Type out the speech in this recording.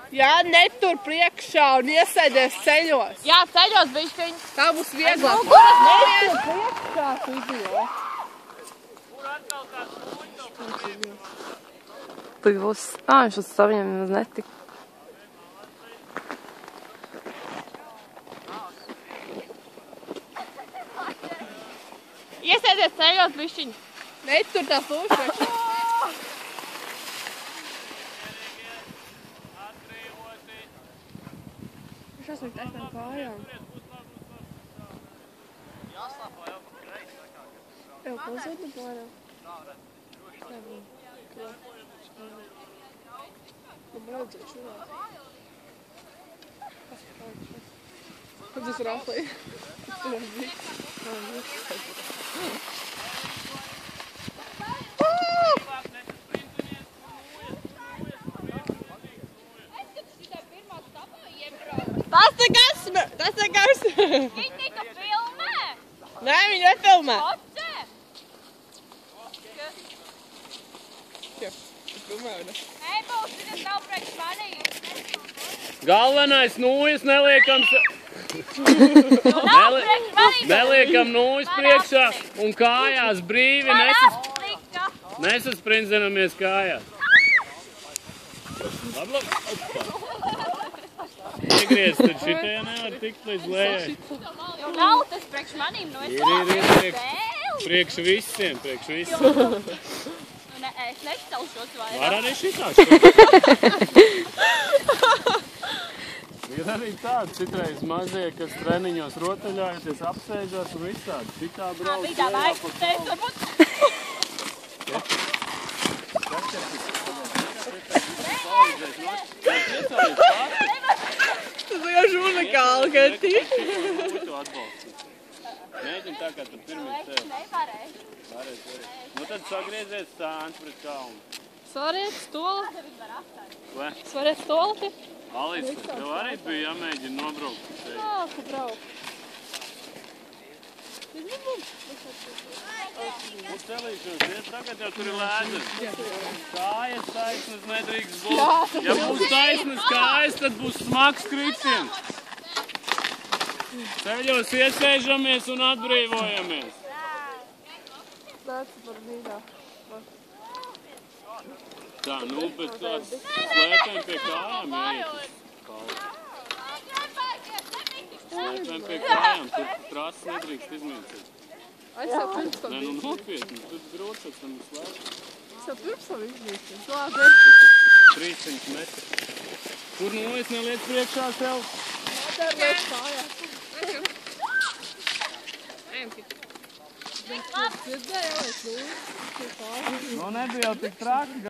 Jā, netur priekšā un iesēdies ceļos. Jā, ceļos bišķiņ. Tā būs vieglāk. Netur priekšā, tu idiot. Kur atkal kāds muļķo? Tur būs, viņš uz saviem uz netika. Iesēdies ceļos bišķiņ. Netur tā lūš priekšā. Viņš esmu taisnām kājām. Jau pazudu plānā. Nu, braudziet šurā. Kad es rāplēju. Tu jau bija. Tas nekas. Viņi tika filmē. Nē, viņi nefilmē. Oce. Jā, tu filmē, vai ne? Ei, būs, tas nav priekš manī. Galvenais nūjas neliekam... Nav priekš manī. Neliekam nūjas priekšā un kājās brīvi nesasprindzinamies kājās. Labi. Iegriez, tad šitie nevar tikt līdz lējai. Nav tas priekš manīm, nu es Ir, priekš visiem. Es nestalšos vairāk. Var arī šitā. Ir arī tādi citreiz mazie, kas treniņos rotaļājušies, apsēžās un visādi. Šitā brauc Vidā vajag, teicu, varbūt. Tas vienkārši unikāli, ka ir tīši. Mēģini tā, kā tu pirmie tev. Nevarēs. Nu tad sagriezies stāns pret kalnu. Svariet stoli. Vai? Svariet stoli. Alisa, tev arī bija jāmēģina nobraukt uz šeit. Jā, tu brauc. Uzcelīšos, tagad jau tur ir lēders. Kājas taisnas nedrīkst būt. Ja būs taisnas kājas, tad būs smags kritiens. Ceļos iesēžamies un atbrīvojamies. Nāc par mīdā. Tā, nu, pēc kāds slēpēm pie kājām jāiet. Slēpēm pie kājām, tur trases nedrīkst izmīcīt. Es jau pirms tam Nē, nu nopietni, tur grūti pēc tam slēpt. Es jau pirms tam izmīcinu. Labi. 300 metri. Kur nūjas neliec priekšā sev? Nodar liek kājās. Dzirdēju, lai es nūjas. Nu, nebija jau tik traki.